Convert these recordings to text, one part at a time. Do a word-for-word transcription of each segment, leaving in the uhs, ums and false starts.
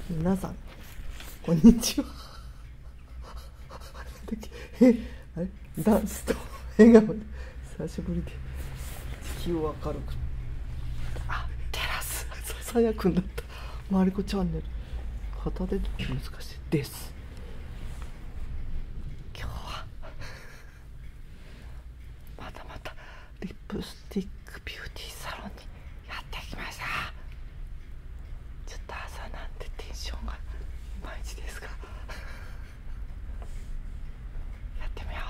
皆さんこんにちは。えあれダンスと笑顔で久しぶりで地球を明るく、あテラスささやくんだった。マリコチャンネル片手で難しいです。今日はまたまたリップスティックビューティーサロンにやってきました。ちょっと朝なんでテンションがいまいちですがやってみよ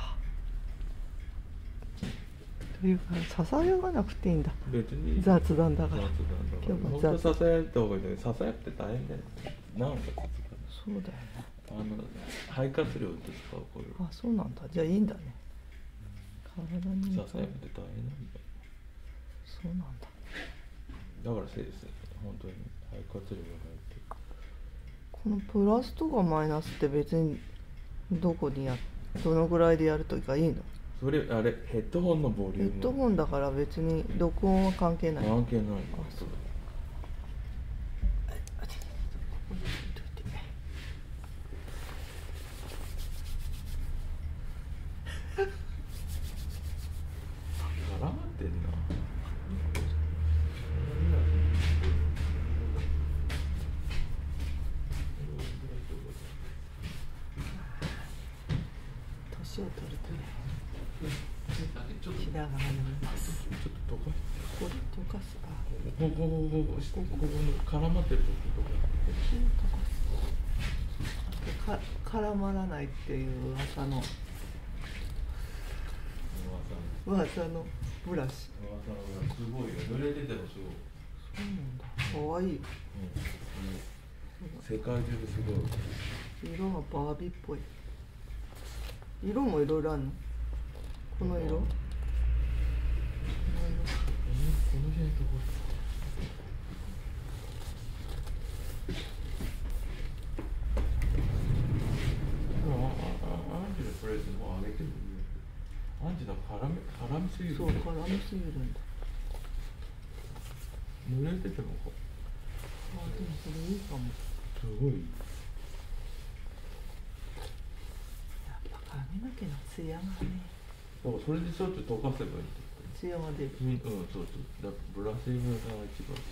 うというか、ささやがなくていいんだ。 別に雑談だから雑談だから今日は本当雑ささやいた方がいいんだけど、ささやって大変だよ。なんかそうだよね。 あの肺活量って使うこれ。 あ、そうなんだ。じゃあいいんだね。体にささやって大変なんだよ。 そうなんだ。 だからせいですね。本当に肺活量が入ってる。 このプラスとかマイナスって別にどこにやどのぐらいでやるとかいいの？ それあれヘッドホンのボリューム。 ヘッドホンだから別に録音は関係ない。 関係ない。 あ、そう。 絡まってんな。 年を取るとね、ひらがなになります。 ちょっと溶かして。 これ溶かす。あ、 ここここここここの絡まってるところ溶かす。か絡まらないっていう噂の噂のブラシ。 すごいよ。濡れててもすごい。 そうなんだ。可愛いい。 うん、世界中ですごい。 色がバービーっぽい。色もいろいろあるの？この色？この色。 この辺とこ。アンジのプレスも上げてる。アンジの絡み絡みすぎる。 そう、絡みすぎるんだ。 濡れててもか。 あ、でもそれいいかも。 すごい。 やっぱ髪の毛のツヤがね。 だからそれでちょっと溶かせばいい。 ツヤが出る。 うん、そうそう。だブラシムが一番。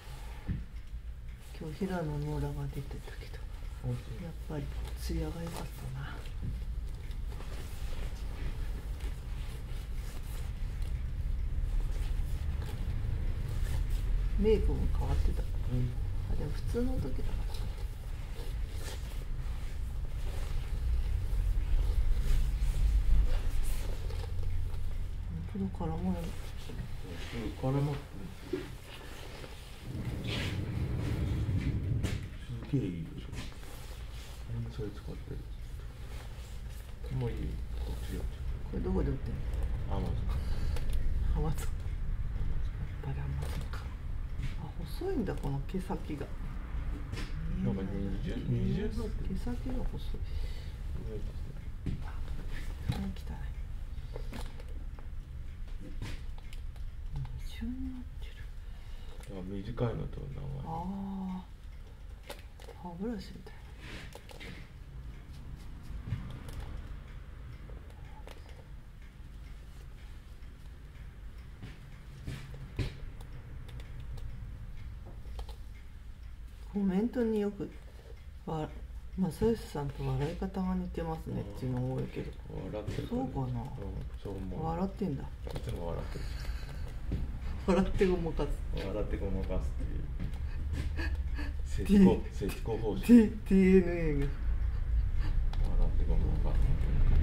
今日平野ノラが出てたけど、やっぱりツヤが良かったな。メイクも変わってた。うん、あ、でも普通の時だから。本当だ、絡まない。 絡まってる。すげえいいでしょ。みんなそれ使ってる。もういい。こっちよ。 これどこで売ってんの？ アマゾン。 アマゾン。やっぱりアマゾンか。あ、細いんだこの毛先が。 なんか二十二十。 毛先が細い。あ、汚い。二重になってる。 短いのと長い。 ああ。歯ブラシみたいな。コメントによくわ正義さんと笑い方が似てますねっていうの多いけど、 笑ってる。 そうかな、うん、 そう思う。 笑ってんだ。 いつも笑ってる。 笑ってごまかす。 笑ってごまかすっていう。節子節子方式。 ディーエヌエー が。笑ってごまかす。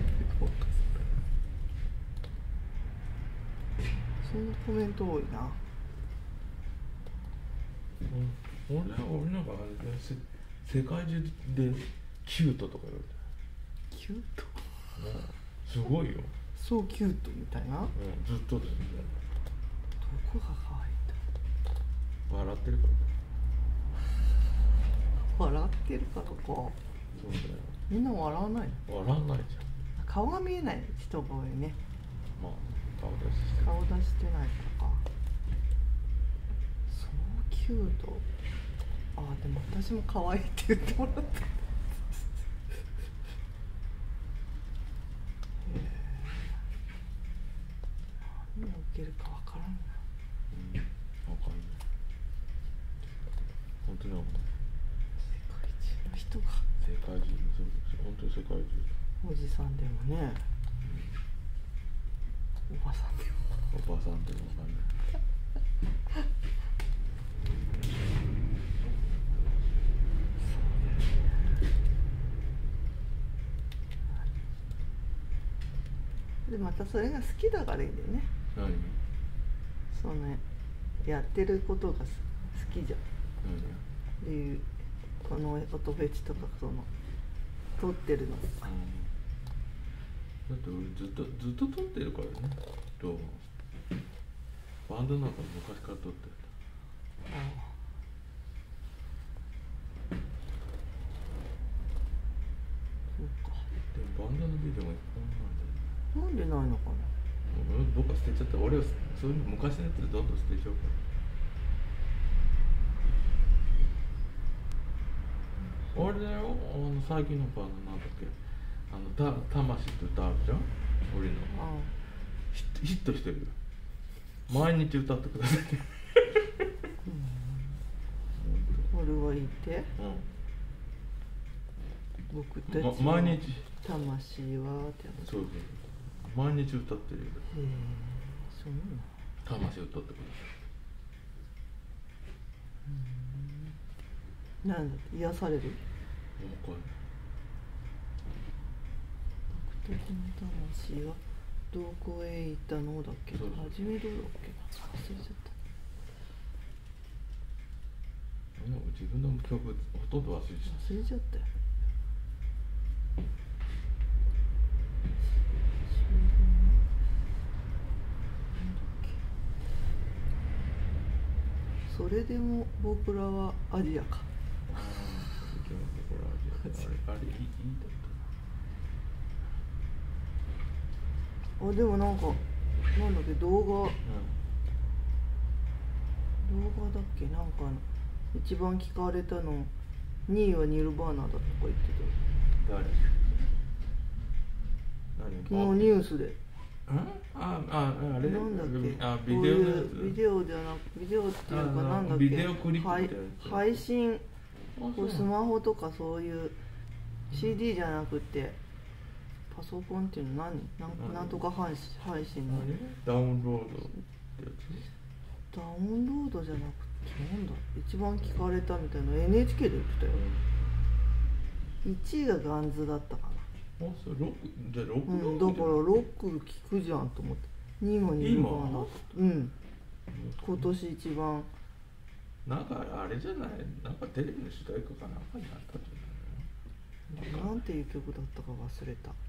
そんなコメント多いな。 うん、俺は俺なんかあれで世界中でキュートとか言われて。 キュート、 うん、すごいよ。 そうキュートみたいな、うん、 ずっとですね。 どこが可愛いんだ。 笑ってるから。 笑ってるからか。 そうだよ。 みんな笑わないの？笑わないじゃん。 顔が見えない人が多いね。 まあ顔出しして顔出してないとか。そうキュート。 ああでも私も可愛いって言ってもらった。何を受けるかわからんな。 うん、わかんない。本当にわかんない。 世界中の人が。 世界中の、本当に世界中。 おじさんでもね、うん、おばさんでも。 おばさんでもわかんない。 でまたそれが好きだからいいんだよね。 何？ そのやってることが好きじゃん。 何？ でいうこの音フェチとかその撮ってるの。 うん、だって俺ずっとずっと撮ってるからね。動画。バンドなんか昔から撮ってる。 ああ。そうか。 でもバンドのビデオがいっぱいあるんだよ。 なんでないのかな。 僕は捨てちゃった。俺はそういう昔のやつでどんどん捨てちゃうから。俺だよ、あの最近のバンドなんだっけ、あのた魂って歌あるじゃん、俺の。 ああヒットヒットしてるよ。毎日歌ってくださいって。 俺はいて、 うん、 僕たちのま、毎日魂はってやつ。 そうそう、毎日歌ってるよ。 へえ、そうなの。 魂歌ってください。 なんだって癒される。 わかんない。 僕たちの魂はどこへ行ったのだっけ。 そうそう、 初めどうだっけ。忘れちゃった。 自分の曲ほとんど忘れちゃった。 忘れちゃったよ。それでも僕らはアジアか。 あれ、あれいい、いいだった。 あ、でもなんかなんだっけ、動画、うん、動画だっけ、なんか一番聞かれたのにいはニルバーナだとか言ってた。 誰？ 何？もうニュースで。 ああ、あれなんだっけ、 あ、ビデオのやつ。 ビデオじゃなく、ビデオっていうかなんだっけ、 ビデオクリップみたいなやつ。 配信、スマホとかそういう シーディー じゃなくてパソコンっていうの何？なんなんとか配信配信のダウンロードってやつ。 ダウンロードじゃなくてなんだ、一番聞かれたみたいな エヌエイチケー で言ってたよ。いちいがガンズだったかな。 あ、それロックじゃロック、 うん、だからロック聞くじゃんと思って。にいもニルバーナ。うん。今年一番。 なんかあれじゃない、なんかテレビの主題歌かなんかになったんじゃないの？ なんていう曲だったか忘れた。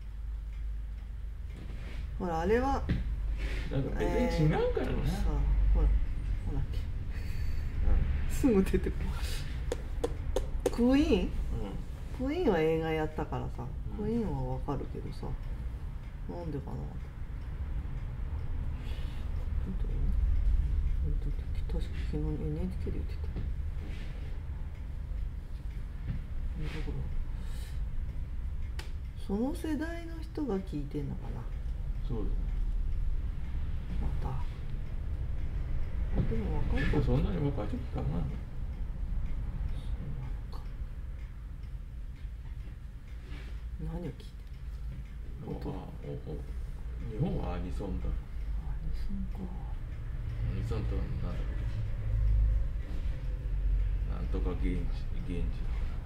ほらあれはなんか別に違うからね。 えー、さほらほらっけ、うん、すぐ出てくる。クイーン、うん、クイーンは映画やったからさ、うん、クイーンはわかるけどさ、なんでかな。確か昨日 エヌエイチケー で言ってた。だからその世代の人が聞いてんのかな。 そうですね。 またでも若い子、 そんなに若い時かな。そうなのか。何を聞いてる？音。 日本はアニソンだ。 アニソンか。 アニソンとは何だろう。なんとか現地現地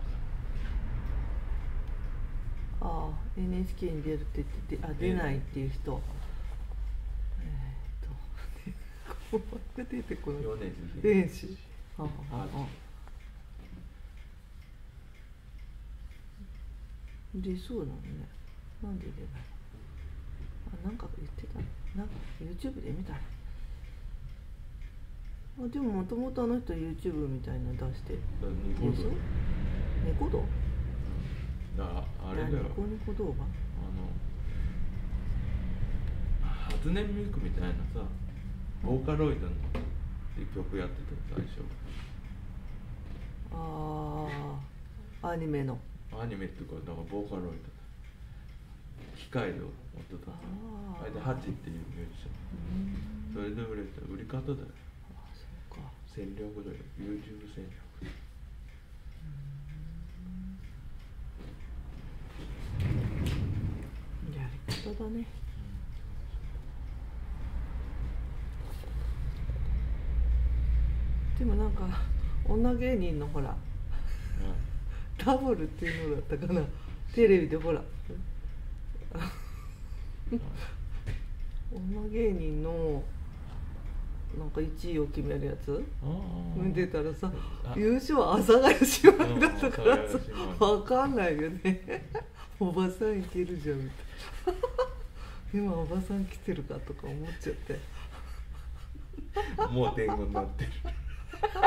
ああ エヌエイチケー に出るって言ってて、あ出ないっていう人、えー、っとこうやって出てこない。米津ああああ出そうなのね。なんで出ないの。あ、なんか言ってた。なんか YouTube で見た。あ、でももともとあの人 YouTube みたいなの出して。猫動。 だからあれだよ。 ニコニコ動画。 あの初音ミルクみたいなさ、ボーカロイドのっていう曲やってた最初。 ああアニメのアニメっていうかなんかボーカロイド機械の音だ。あれでハチっていうミュージシャン。それで売れた売り方だよ。 ああそうか。 戦略だよ。YouTube 戦略。 やり方だね。でもなんか女芸人のほら、うん、ダブルっていうのだったかな、テレビでほら女芸人のなんかいちいを決めるやつ見てたらさ、優勝は阿佐ヶ谷姉妹だったからさ、分かんないよねおばさんいけるじゃんみたいな今おばさん来てるかとか思っちゃってもう天狗になってるおば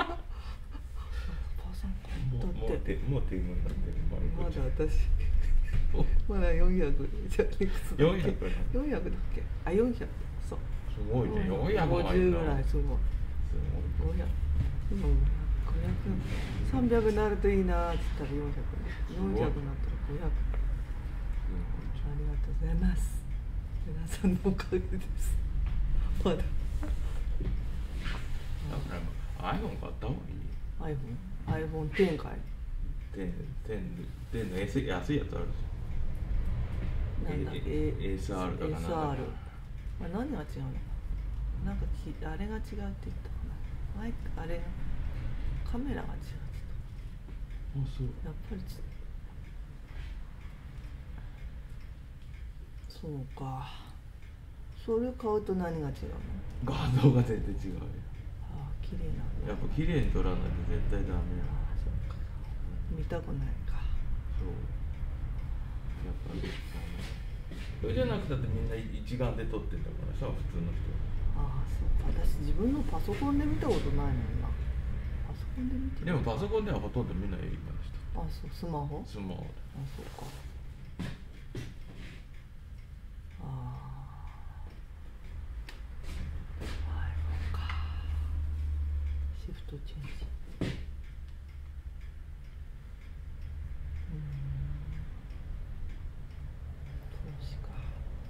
さんかもうだって、 もう天狗になってる。 まだ私まだよんひゃくじゃあいくつだっけ。 よんひゃくよんひゃくだっけ。あよんひゃくそう。 すごいね。よんひゃくごじゅうぐらいすごい。 すごい。 ごひゃく今ごひゃくさんびゃくなるといいなって言ったらよんひゃくよんひゃくなったらごひゃく。ありがとうございます。皆さんのおかげです。まだ。 アイフォン買った方がいい。 iPhone、iPhone テンかい。 テン、テン、テンの安いやつあるじゃん。 なんだっけ、エエスアール だかなんだか。 あ何が違うの？なんかきあれが違うって言ったかな。マイクあれがカメラが違うって言った。あ、そう。 やっぱりちそうか。それ買うと何が違うの？ 画像が全然違うよ。 ああ、綺麗なの。 やっぱ綺麗に撮らないと絶対ダメよ。 ああ、そうか。見たくないか。 そう。やっぱりそれじゃなくたってみんな一眼で撮ってんだからさ、普通の人は。 ああ、そうか。私自分のパソコンで見たことないもんな。パソコンで見てでもパソコンではほとんどみんな映画の人。 あ、そう、スマホ？ スマホで。 あ、そうか。ああ。シフトチェンジ。うん。投資か。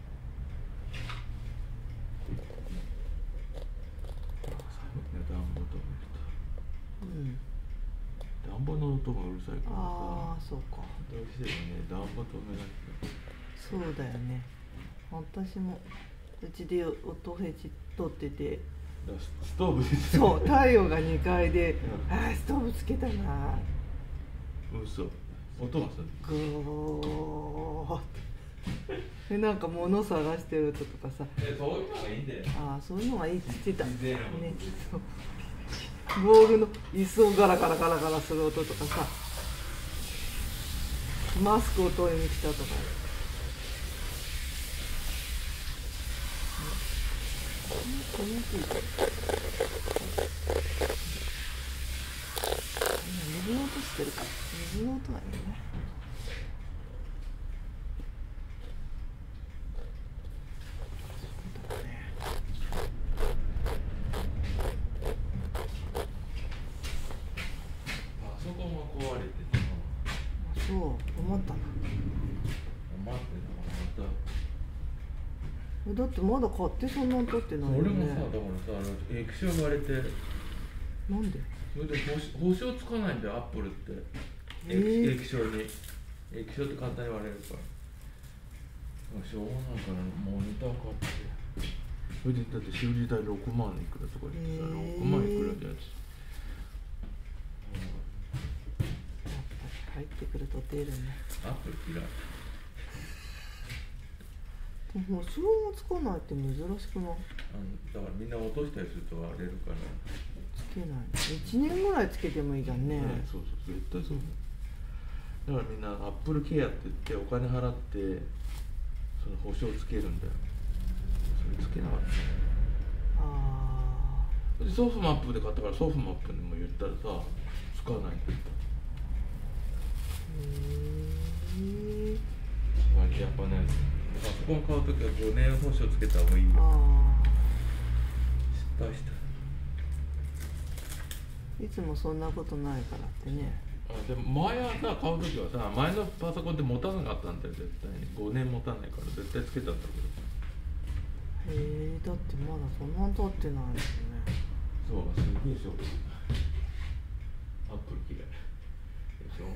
寒いね、暖房とかうん。 暖房の音がうるさいからさ。 ああ、そうか。 どうしてもね、暖房止めなきゃ。 そうだよね。私もうちで音フェチ取ってて。 ストーブそう、太陽がにかいで、うん、ああストーブつけたな。 嘘。音がする。 グーってでなんか物探してる音とかさ。 え、そういうのがいいんだよ。 ああ、そういうのがいいって言ってた。ね、 そう。 ボールの椅子をガラガラガラガラする音とかさ。マスクを取りに来たとか。この水の音してるから水の音がいいね。そうだね。 パソコンが壊れてた。 あ、そう思ったな。 思ってたまた。 だってまだ買ってそんなに取ってないよね。 俺もさ、だからさ、液晶割れて。 なんで？ それで保証つかないんだよ、アップルって。 えー、 液晶に。液晶って簡単に割れるから。しょうがないからモニター買って。それでだって修理代ろくまんいくらとか言ってさ、ろくまんいくらじゃやつ。 入ってくると出るね。 アップル嫌い。 もうそれもつかないって珍しくない？ あのだからみんな落としたりすると割れるから。 つけない。いちねんぐらいつけてもいいじゃんね。 ね、そうそう絶対そう。だからみんなアップルケアって言ってお金払ってその保証つけるんだよ。それつけなかった。 ああ。 でソフマップで買ったからソフマップにも言ったらさつかないんだよ。 へえ。 やっぱね、パソコン買うときはごねん保証つけた方がいいよ。 ああ。 失敗した。 いつもそんなことないからってね。 あでも前はさ買う時はさ前のパソコンって持たなかったんだよ絶対にごねん持たないから絶対つけたんだけど。 へえ、だってまだそんな経ってないですね。 そうすげえショック。アップル嫌いでしょ。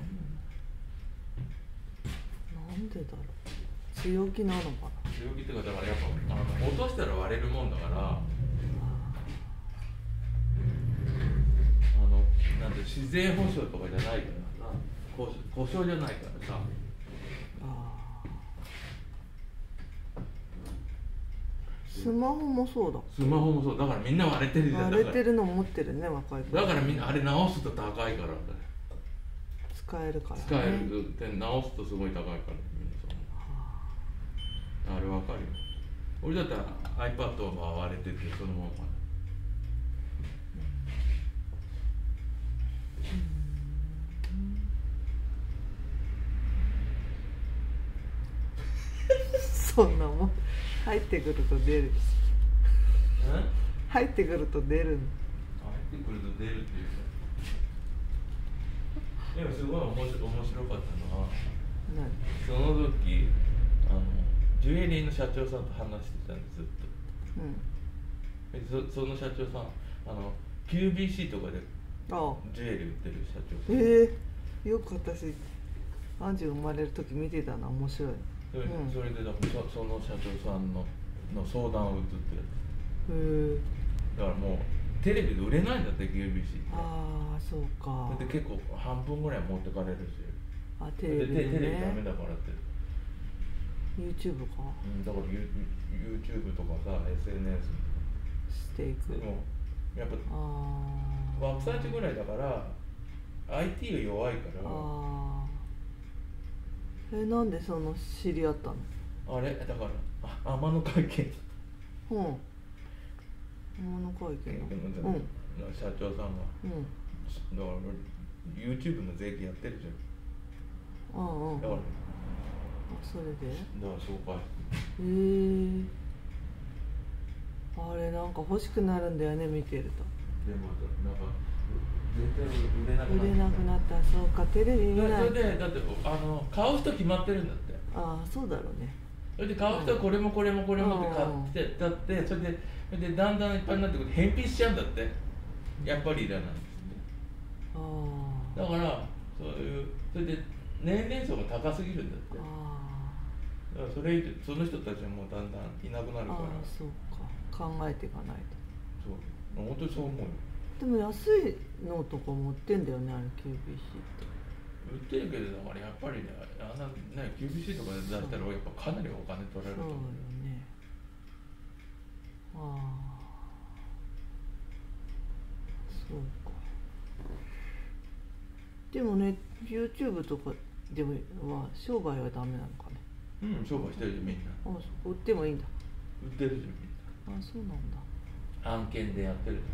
なんでだろう。強気なのかな。 強気っていうかだからやっぱあの落としたら割れるもんだから。あのなんて自然保障とかじゃないからさ、故故障じゃないからさ。 あスマホもそうだ。 スマホもそうだからみんな割れてるじゃん。 割れてるの持ってるね若い子。 だからみんなあれ直すと高いから。 使えるから、ね。 使えるって直すとすごい高いからみんなそう。あれわかるよ。俺だったら iPad が割れててそのまま。 そんなもん入ってくると出るし。入ってくると出る。 入ってくると出るっていうか。でもすごい面白面白かったのは、その時あのジュエリーの社長さんと話してたんですずっと。うん、そ, その社長さんあの キュービーシー とかでジュエリー売ってる社長さん。 ええー、よく私アンジュ生まれる時見てたな。面白い。 それ, うん、それでだから そ, その社長さん の, の相談を打つってやつ。へえ。だからもうテレビで売れないんだって キュービーシー って。 ああそうか。 で結構半分ぐらい持ってかれるし。 あテレビで、ね、 テレビダメだからって。 YouTube か。 うん、だから YouTube とかさ エスエヌエスしていく。 でもやっぱあワークサーチぐらいだから アイティー が弱いから。あえなんでその知り合ったの？あれだからあ天野会見。 うん。天野会見の。うん。 社長さんが。うん。だから YouTube の税金やってるじゃん。うんうん。だから。 それで？ だから紹介。 へえー。あれなんか欲しくなるんだよね見てると。 でもなんか絶対売れなくなった。 売れなくなった。そうかテレビ見ない。 それでだってあの買う人決まってるんだって。 ああそうだろうね。 それで買う人はこれもこれもこれもって買ってだってそれでそれでだんだんいっぱいになってくると返品しちゃうんだって。やっぱりいらないんですって。ああ。だからそういうそれで年齢層が高すぎるんだって。ああ。だからそれ以上その人たちはもうだんだんいなくなるから。ああそうか考えていかないと。 そう本当にそう思うよ。 でも安いのとか持ってんだよねあれ キュービーシー って。 売ってるけどだからやっぱりねあんなね キュービーシー とかで出したらやっぱかなりお金取られると思う。そうよね。ああそうか。でもね YouTube とかでもは商売はダメなのかね。 うん商売してるじゃんみんな。 あ売ってもいいんだ。 売ってるじゃんみんな。 あそうなんだ。 案件でやってるじゃん。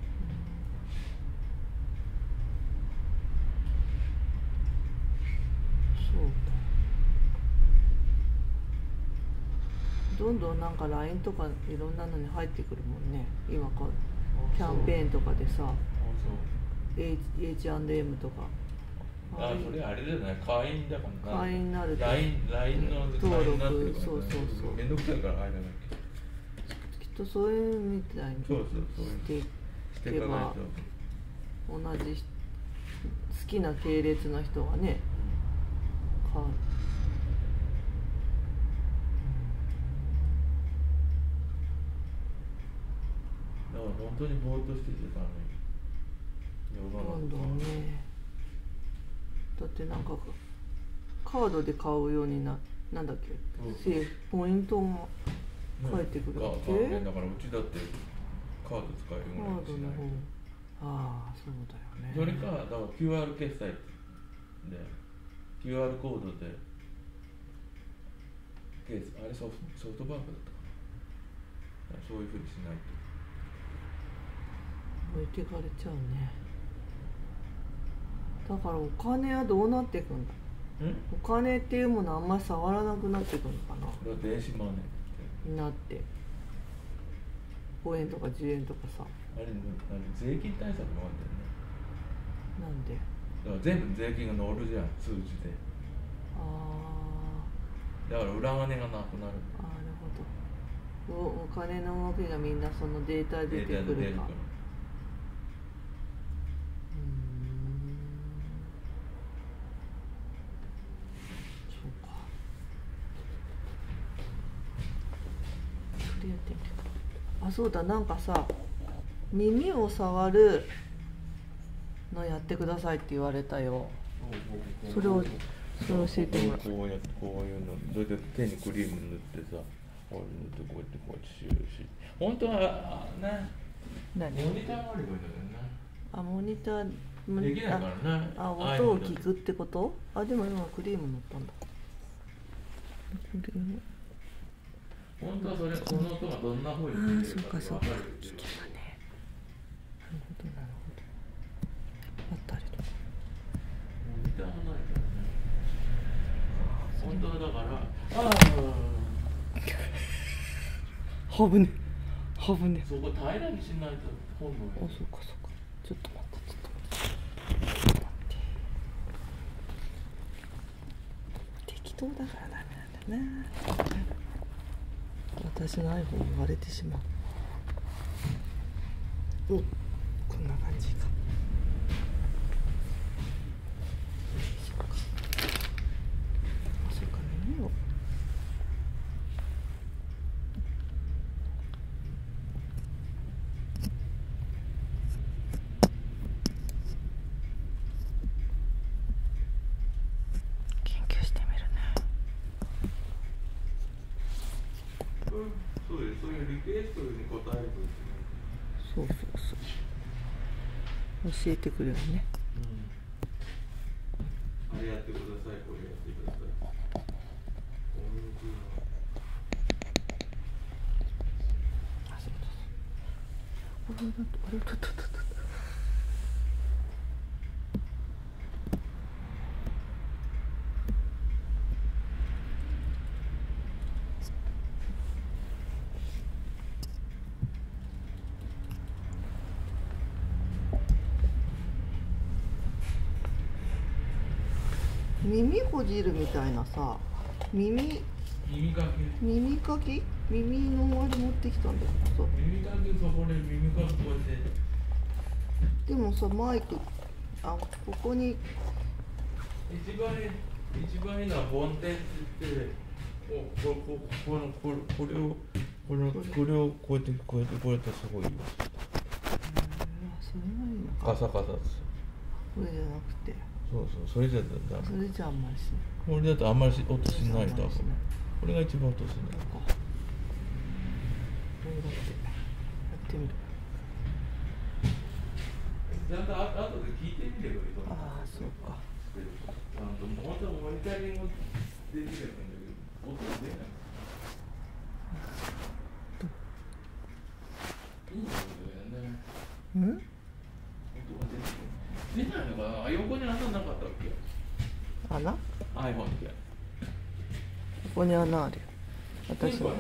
そうか。どんどんなんか ライン とかいろんなのに入ってくるもんね今かキャンペーンとかでさ エイチアンドエム とか。 ああそれあれじゃない会員だからな。 会員になるとライン ライン の登録そうそうそう。 めんどくさいから入らなきゃ。 きっとそういうみたいにしていけば同じ好きな系列の人がね、うん、買う。 だから本当にぼーっとしてちゃダメ。 どんどんね。だってなんかカードで買うようにななんだっけ、うん、ポイントが返ってくるわけ、 ね、だからうちだってカード使えるぐらいしない。 ああそうだよね。 それかだから キューアール 決済で キューアール コードであれソフト、ソフトバンクだったかな。そういうふうにしないと置いてかれちゃうね。だからお金はどうなっていくんだ。お金っていうものあんまり触らなくなっていくのかな。 これは電子マネーになってごえんとかじゅうえんとかさ。 あれ、あれ税金対策もあるんだよね。 なんで？ だから全部税金が乗るじゃん、数字で。 あだから裏金がなくなる。 あ、なるほど。お、お金の動きがみんなそのデータで出てくるか。 データで出るから。 そうか。それやってみて。あ、そうだ、なんかさ、耳を触るのやってくださいって言われたよ。それをそれを教えてもらう。 こうやってこういうの、それで手にクリーム塗ってさ、こう塗ってこうやってこうやってしようし。本当はね、 何？ モニターがあればいいんだけどね。 あ、モニターできないからね。 あ、音を聞くってこと？あ、でも今クリーム塗ったんだ。 本当はそれ、その音がどんな風に聞こえるかって分かるよ。 聞けばね。なるほどなるほど。あったりとか。 モニターがないからね。本当はだから、ああ。 はぶね。はぶね。 そこ平らにしないと本能。 あ、そうかそうか。ちょっと待って、ちょっと待って。適当だからダメなんだな。私の iPhone に割れてしまう。お、こんな感じか。そうか。そうか、耳を。研究してみるね。 そうです、そういうリクエストに答えると。 そうそうそう。教えてくれるね。 うん。あれやってください、これやってください。 あ、そうだそう。あれだと、あれだと、だと、だと。耳ほじるみたいなさ、耳耳かき耳かき耳のあれ持ってきたんだけどさ、 耳かき、そこで耳かきこうやって。 でもさ、マイク、あ、ここに一番一番いいのは梵天って言って、ここここのこれこれをこれこれをこうやってこうやってこうやってすごいよ。 それがいいのか。 カサカサです。 これじゃなくて。 そうそう、それじゃダメ。 それじゃあんまりしない。 これだとあんまり音しないだろう。これが一番音しない。 これだってやってみる。 ちゃんとあ後で聞いてみればいいと思う。 ああ、そうか。 あの本当はモニタリングできればいいんだけど、音が出ない。いいんだよね。 うん？ 音が出ない。出ないのかな。横に穴なかったっけ？ 穴？ iPhone って。 ここに穴あるよ。私の。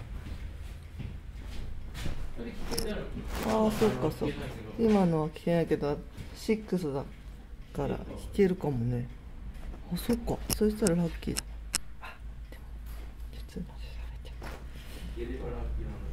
ああ、そうかそうか。今のは聞けないけど、ろくだから聞けるかもね。あ、そっか。そしたらラッキーだ。あ、でも普通ので喋っちゃった。 聞ければラッキーなのよ。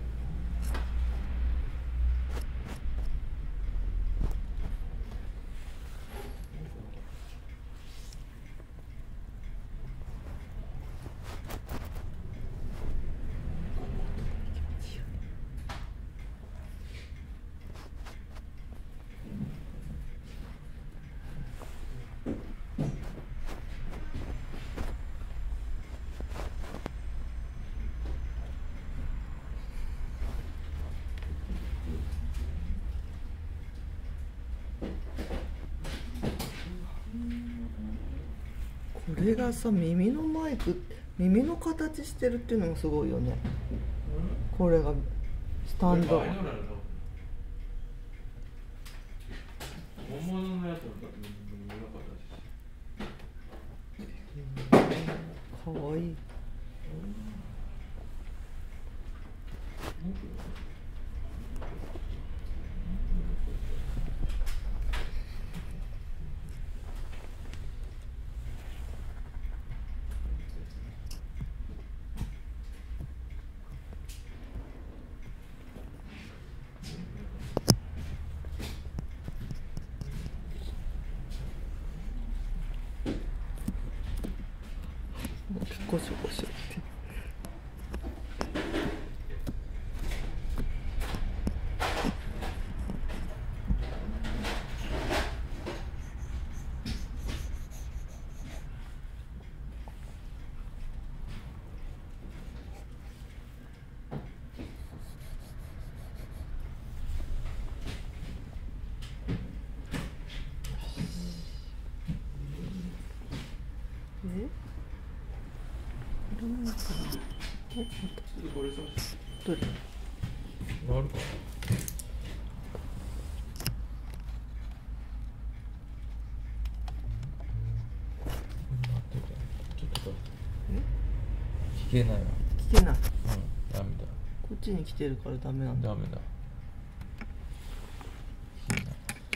これがさ、耳のマイク、耳の形してるっていうのがすごいよね。これがスタンド。 本物のやつだったらかわいい。 ゴシゴシって。 これさ、 どれ？ なるかな。ちょっと待って。聞けないわ。 聞けない。 うん、ダメだ。 こっちに来てるからダメなんだ。 ダメだ。聞けない。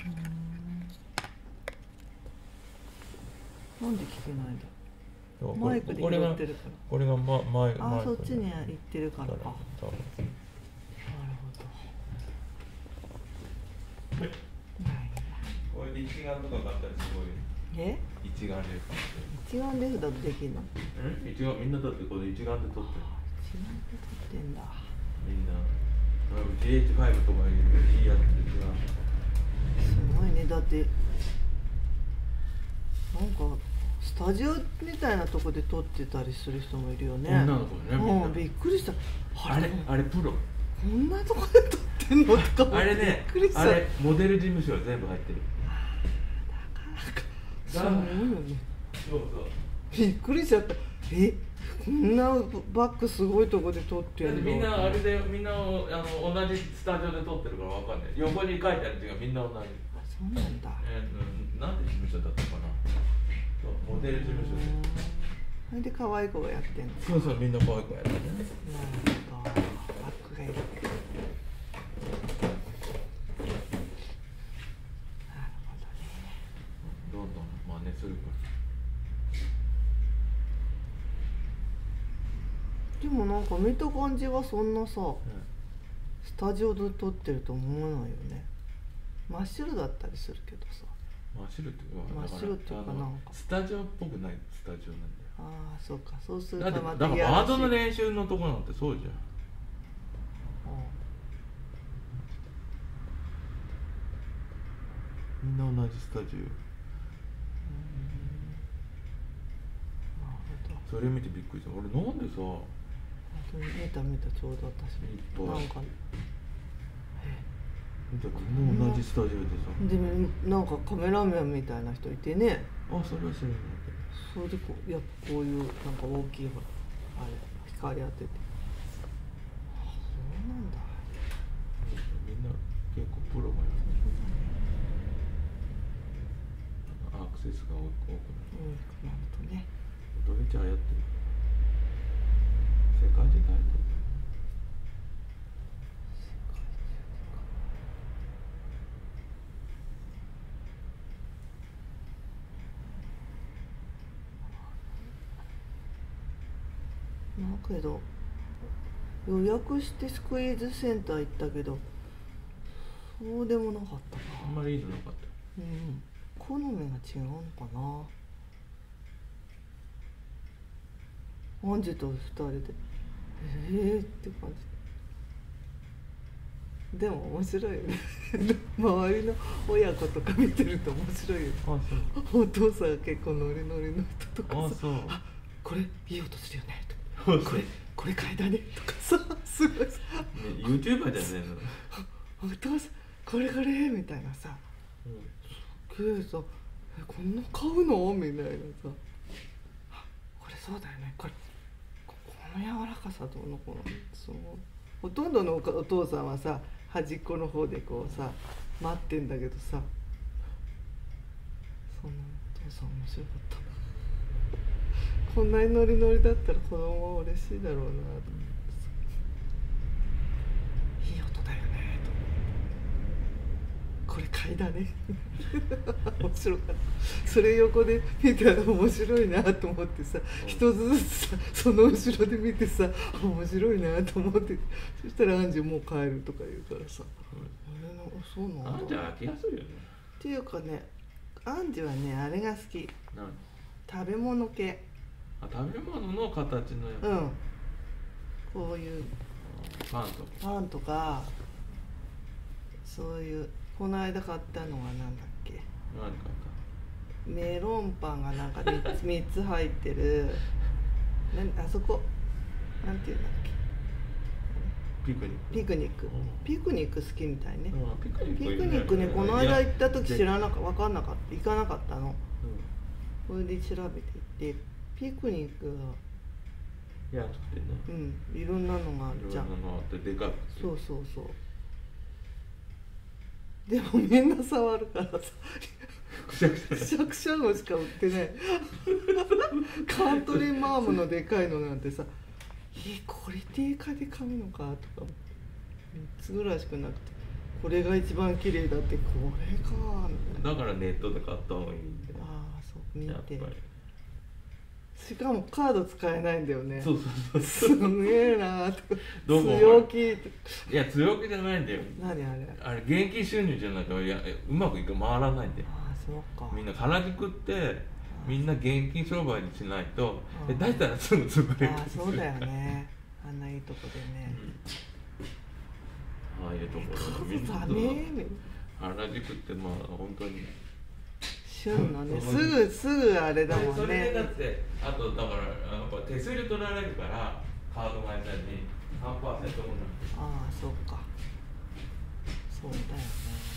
なんで聞けないんだ。マイクで拾これがってるから。 これがま前あ、 前そっちに行ってるからか。なる多分。 ほど。 これで一眼とか買ったらすごい。 え？ 一眼レフ。 一眼レフだとできるの？ うん？一眼みんなだってこれ一眼で撮ってる。 一眼で撮ってんだ。 みんな。ジーエイチファイブ とかいういいやつですが。 すごいね。だってなんかスタジオみたいなとこで撮ってたりする人もいるよね。 女の子ね。 うん、びっくりした。 あれあれプロ。 こんなとこで撮ってんのとか。 あれね。 びっくりした。 あれモデル事務所全部入ってる。 すごいよね。 そうそう。 びっくりしちゃった。え、こんなバッグすごいとこで撮ってんの。 だってみんなあれでみんなあの同じスタジオで撮ってるからわかんない。横に書いてある字がみんな同じ。 あ、そうなんだ。 えー、なんで事務所だったかな。そうモデル事務所で。 それで可愛い子がやってんの。 そうそうみんな可愛い子やってるね。 なるほど。バッグがいる。なるほどね。 どんどん真似するから。 でもなんか見た感じはそんなさ、 うん、 スタジオで撮ってると思わないよね。真っ白だったりするけどさ。 真っ白っていうか、 真っ白っていうかなんかスタジオっぽくないスタジオなんだよ。 ああ、そうか。そうするだってとまだからた嫌だし。 ワードの練習のとこなんてそうじゃん。みんな同じスタジオ。それ見てびっくりした。俺なんでさ。 見た見た、ちょうど私もなんか見たみんな同じスタジオでさ。 でなんかカメラマンみたいな人いてね。 あ、それは知らないけど。 それでこうやっぱこういうなんか大きいほらあれ光当てて。あ、そうなんだ。 みんな結構プロがやる。アクセスが多くなる。 うん、なるとね。 どれちゃやってる。世界中大体。 だけど予約してスクイーズセンター行ったけどそうでもなかったな。 あんまりいいのなかった。 うん、好みが違うのかな。アンジュと二人でえーって感じでも面白いよね周りの親子とか見てると面白いよね。 あ、そう。 お父さんが結構ノリノリの人とかさ、 あ、そう。 あ、これいい音するよねとかこれこれ買いだねとかさ、すごいさ、 ね、YouTuber じゃねえのお父さんこれこれみたいなさ、うん、すげえさ、えこんな買うのみたいなさ、あ、これそうだよね、これこの柔らかさどうのこの、そうほとんどのお父さんはさ端っこの方でこうさ待ってんだけどさ、そのお父さん面白かったなこんなにノリノリだったら子供は嬉しいだろうなと思ってさ、いい音だよねと、これ買いだね面白かった。それ横で見たら面白いなと思ってさ、一つずつさその後ろで見てさ面白いなと思って、そしたらアンジュもう帰るとか言うからさ、うん、えー、そうなんだ。 アンジュ飽きやすいよね。 っていうかね、アンジュはねあれが好き、 何？ 食べ物系。 あ、食べ物の形のやつ。 うん、こういうパンとかパンとか、そういうこの間買ったのはなんだっけ、 何かメロンパンがなんか みっつ, みっつ入ってるなあそこなんていうんだっけ、 ピクニックピクニック、 うんピクニック好きみたいね、 うんピクニックピクニックね、この間行った時知らなかった、分かんなかった、行かなかったの。それで調べていって、ピクニックが安くてね、 うん、いろんなのがあるじゃん。 いろんなのあってでかくて、 そうそうそう。でもみんな触るからさ、 くしゃくしゃくしゃくしゃのしか売ってない。カントリーマームのでかいのなんてさ、えこれ定価で買うのかとか、みっつぐらいしかなくて、これが一番綺麗だって、これかみたいな。 だからネットで買った方がいいんだよ。 ああそう見やっぱりて、しかもカード使えないんだよね。 そうそうそうそう。 すげえなーとか、 どうも強気とか。 いや強気じゃないんだよ。 何あれ、 あれ現金収入じゃないといやうまくいく回らないんだよ。 ああそうか。 みんな原宿ってみんな現金商売にしないと、 あーえ出したらすぐ潰れる。 ああそうだよね、あんないいとこでね。 ああいうとこカろみんなードだね、 原宿ってまあ本当に旬のね、すぐすぐあれだもんそれでだね。 ってあとだからあの手数料取られるからカード会社にさんパーセントもなああそうか、そうだよね。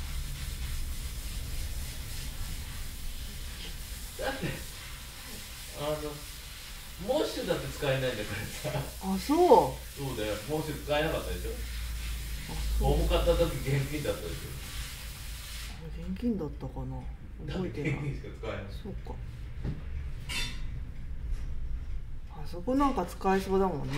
だってあのモッシュだって使えないんだからさ。 あそう。 そうだよ、モッシュ使えなかったでしょ。 あそう。 重かった時現金だったでし現金だったかな、 ょ。 覚えてない。 現金しか使えない。 そうか。あそこなんか使えそうだもんね。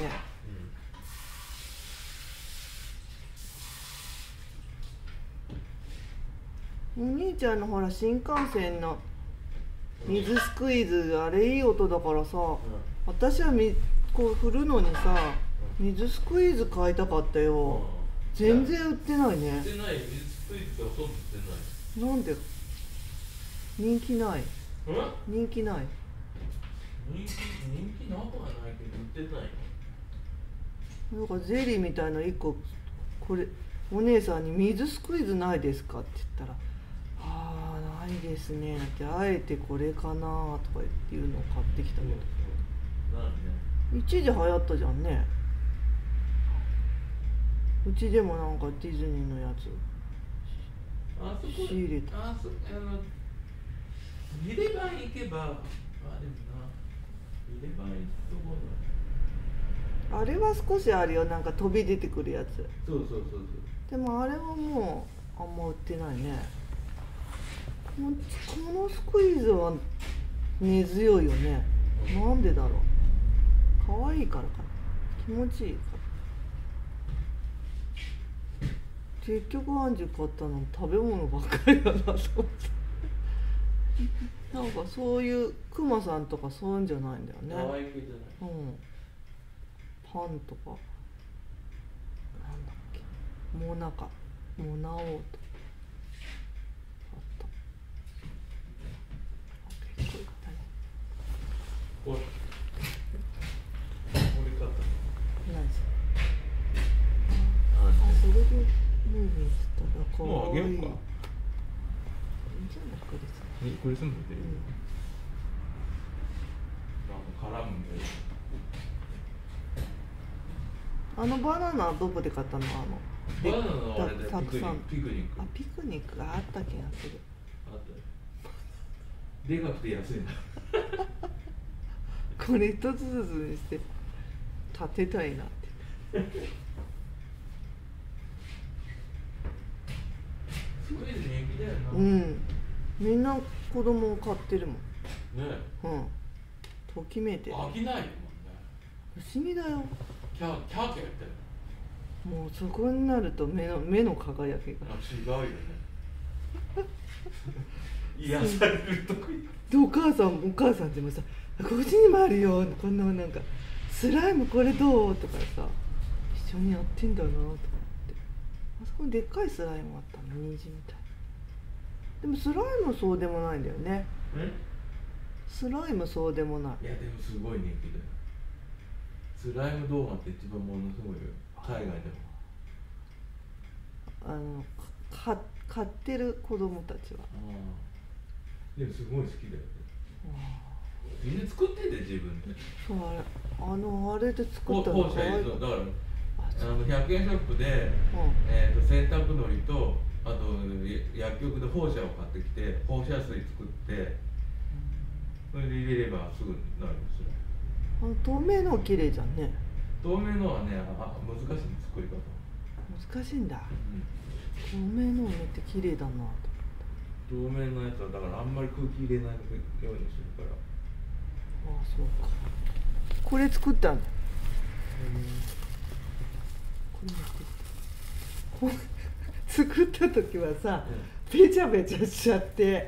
お兄ちゃんのほら新幹線の水スクイーズ、あれいい音だからさ、私はみこう振るのにさ、水スクイーズ買いたかったよ。全然売ってないね。 売ってない、水スクイーズってほとんど売ってない。 なんで人気ない、 うん人気ない。 人気、人気なくはないけど売ってないよ。 なんかゼリーみたいのいっこ、これお姉さんに水スクイーズないですかって言ったら、ああないですねって、あえてこれかなとかっていうのを買ってきたけど、 なんで一時流行ったじゃんね。うちでもなんかディズニーのやつあそこ仕入れた。 あそあのビレバン行けば、あでもなビレバン行くところあれは少しあるよ、なんか飛び出てくるやつ。 そうそうそうそう。 でもあれはもうあんま売ってないね。このこのスクイーズは根強いよね。なんでだろう。可愛いからかな、気持ちいいから。結局アンジュ買ったの食べ物ばっかりだなと思ってなんかそういうクマさんとかそういうんじゃないんだよね。 可愛い系じゃない。 うん、パンとかなんだっけ、モナカモナオとあった。あ結構いったね。 これこれ買った。 何それ。 ああそれでムーミンっつったらかわいい。 もうあげようか。 いいんじゃないこれさ。 えこれすんので、 うんなんか絡むんで。 あのバナナはどこで買ったの？あのバナナのあれでたくさんピクニック。 あピクニックがあった気がする。 あったよ。でかくて安いんだ。 これ一つずつにして立てたいなって。 すごい人気だよな。 うねん、みんな子供を買ってるもん。 え。 うん、ときめいてる。 飽きないよもんね。 不思議だよ。 キャーキャーキャー言ってる。 もうそこになると目の目の輝きが。 あ違うよね。癒されるとこい。 でお母さんお母さんでもさ、こっちにもあるよ、こんななんかスライムこれどうとかさ、一緒にやってんだなとか思って、あそこにでっかいスライムあったの、虹みたい。でもスライムはそうでもないんだよね。 えスライムそうでもない。 いやでもすごい人気だよ。スライム動画って一番ものすごいよ、海外でも。 あのか買ってる子供たちは。 ああでもすごい好きだよね。みんな作ってて自分で。 そう、あれあのあれで作ったのかわいい。だからあのひゃくえんショップで、うんえー、と洗濯のりとあと薬局で放射を買ってきて放射水作ってそれで入れればすぐなるんですよ。 あの透明の綺麗じゃんね。 透明のはねあ難しい作り方。 難しいんだ、うん、透明のめっちゃ綺麗だなと思って。透明のやつはだからあんまり空気入れないようにするから。 ああそうか。これ作ったんだ。これ作った時はさ、うん、べちゃべちゃしちゃって、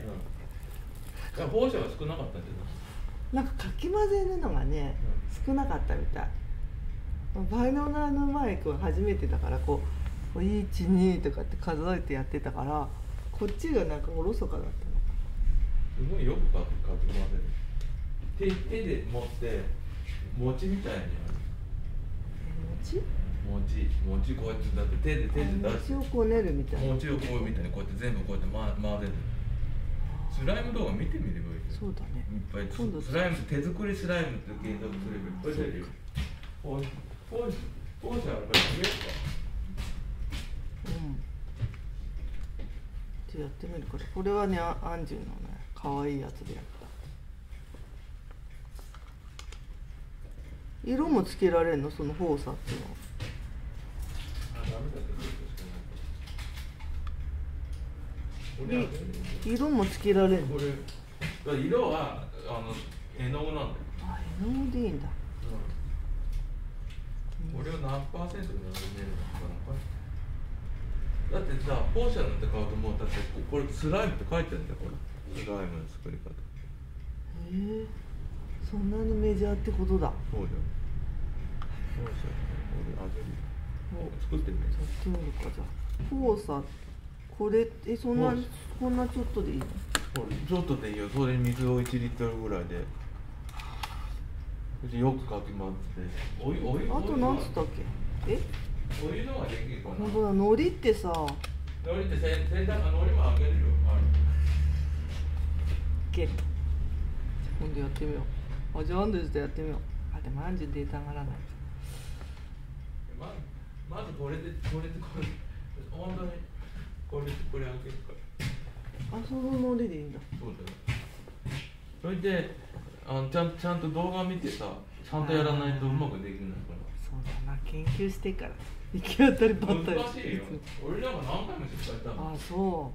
うん、放射が少なかったんじゃない？なんかかき混ぜるのがね、うん、少なかったみたい。バイノーラーのマイクは初めてだからこういち、にとかって数えてやってたからこっちがなんかおろそかだったのかな。すごいよくかき混ぜる。手, 手で持って餅みたいにやる。 餅？ 餅餅こうやってだって手で手で出して餅をこねるみたいな。 餅をこうみたいにこうやって全部こうやって混ぜる。スライム動画見てみればいい。 そうだね。 いっぱい今度スライム手作りスライムって検索すればいっぱい出るよ。放射あるから見えるか。 うん。じゃあやってみるから。これはねアンジュのね可愛いやつでやった。色もつけられるのその放射っていうのは。色もつけられるの。 これ色はあの絵の具なんだよ。 あ、絵の具でいいんだ。 うん、これを何パーセントで見えるのかな。だってさ放射なんて買うともうだってこれスライムって書いてるんだよ。これスライムの作り方。 へえ、そんなにメジャーってことだ。 そうだよ。放射俺あげるよ。作ってみる。 やってみるかじゃあ。放射これえそんなこんなちょっとでいいの？ ちょっとでいいよ。それに水をいちリットルぐらいで。よくかき混ぜて。お湯お湯。 あと何つったっけ？え？ お湯のができるかな。 本当だ。海苔ってさ。 海苔って洗濯の海苔もあげるよ。ある。 ゲット。今度やってみよう。あ、じゃあアンドゥズでやってみよう。あ、でもアンジュデータ上がらない。 ままずこれでこれでこれ本当にこれでこれあげるから。 あ、その海苔でいいんだ。 そうだよ。それであのちゃんちゃんと動画見てさ、ちゃんとやらないとうまくできないから。 そうだな、研究してから行き当たりばったり。 難しいよ。俺なんか何回も失敗したの。 あ、そう。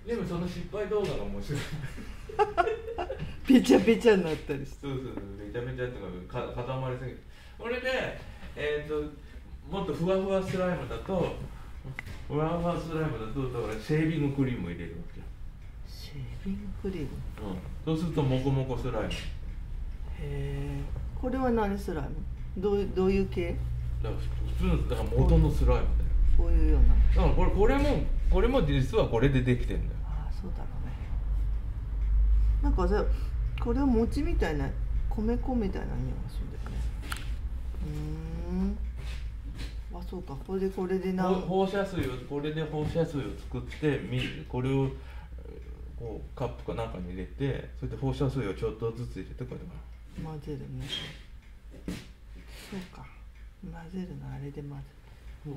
でもその失敗動画が面白い。 べちゃべちゃになったりして。 そうそうそう、べちゃべちゃっていうかか固まりすぎて。これでえっ、ー、ともっとふわふわスライムだとふわふわスライムだとだからシェービングクリームを入れるわけよ。 シェービングクリーム。 うん。そうするとモコモコスライム。へえ。これは何スライム？どういうどういう系？ だから普通のだから元のスライムだよ。 こういうような。 だからこれこれもこれも実はこれでできてんだよ。 ああ、そうだろうね。なんかさ、これは餅みたいな米粉みたいな匂いがするんだよね。うーん。あ、そうか。これでこれでな。 放射水をこれで放射水を作ってみこれをこうカップかなんかに入れてそれで放射水をちょっとずつ入れてこれ混ぜるね。そうか。混ぜるのあれで混ぜる。 そう。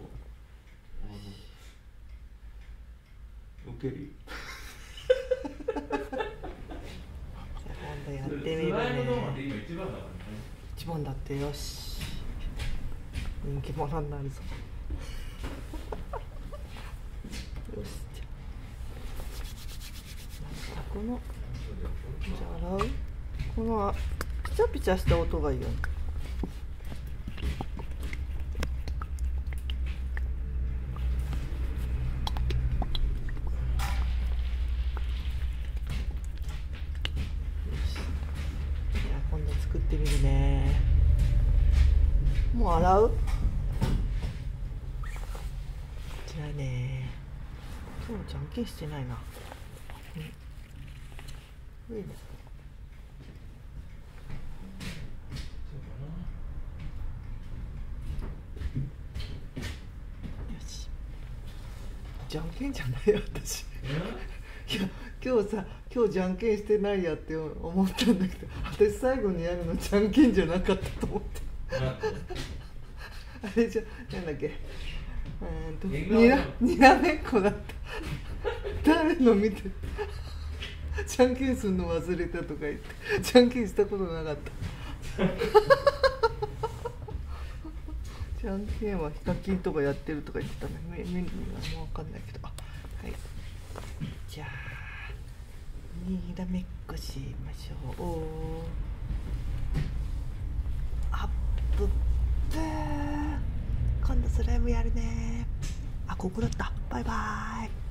受けるよ。 じゃあ今度やってみるね。 スライム動画って今一番だからね。 一番だって。よし。人気者になるぞ。よし、じゃあこのじゃあ洗うこのピチャピチャした音がいいよね。今度作ってみるね。もう洗う？じゃあね。今日じゃんけんしてないな。 いいね。よし。じゃんけんじゃない私。いや今日さ、今日じゃんけんしてないやって思ったんだけど、私最後にやるのじゃんけんじゃなかったと思って。あれじゃなんだっけ。うんとにらにらめっこだった。誰の見て。じゃんけんするの忘れたとか言ってじゃんけんしたことなかったじゃんけんはヒカキンとかやってるとか言ってたね。メニューはもう分かんないけど、あ、はい、じゃあにらめっこしましょう。アップブー、今度スライムやるね。あ、ここだった。バイバイ。